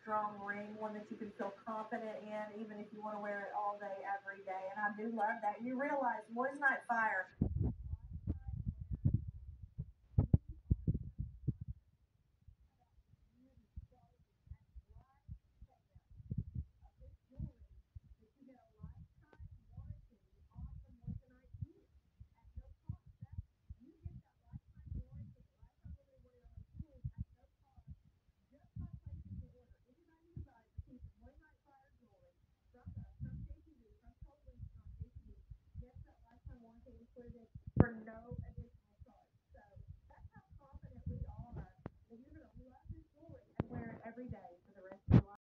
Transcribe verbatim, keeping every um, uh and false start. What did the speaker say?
strong ring, one that you can feel confident in, even if you want to wear it all day, every day. And I do love that. You realize Boys Night Fire. For no additional charge. So that's how confident we are that you're going to love this jewelry and wear it every day.